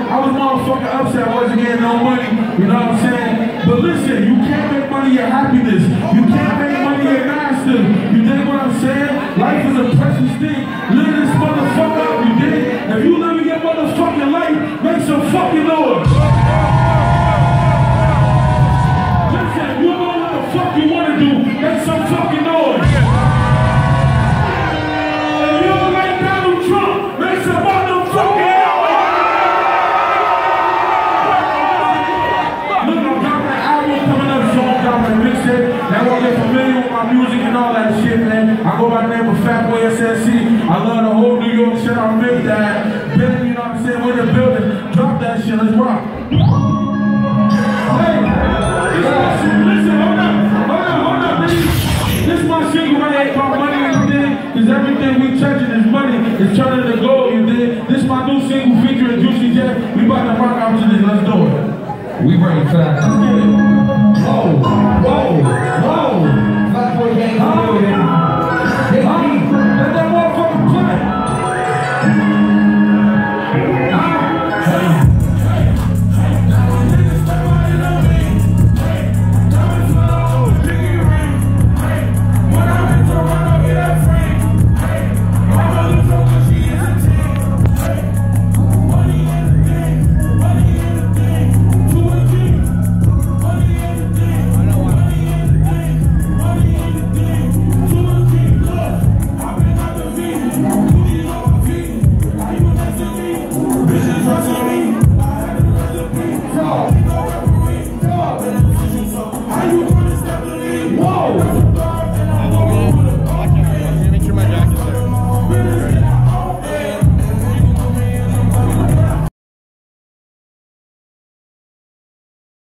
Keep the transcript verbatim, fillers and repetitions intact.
I was motherfucking upset I wasn't getting no money, you know what I'm saying? But listen, you can't make money your happiness. You can't make money your master. You dig what I'm saying? Life is a precious thing. Live this motherfucker up, you dig? If you living your motherfucking life, make some fucking noise. Listen, if you know what the fuck you want to do, make some fucking noise. If you don't like Donald Trump, make some motherfucking noise. Look, I got my album coming up, so I got my mixtape. Now I get familiar with my music and all that shit, man. I go by the name of Fatboy S S C. I love the whole New York shit. I'm MEGASTAR. Ben, you know what I'm saying? We're in the building. Drop that shit. Let's rock. Hey, listen, hold up, hold up, hold up, nigga. This is my single right here called Money, you dig? Because everything we touching is money. It's turning to gold, you dig? This is my new single featuring Juicy J. We about to rock out to this. Let's do it. We bring it fast. Let's get it.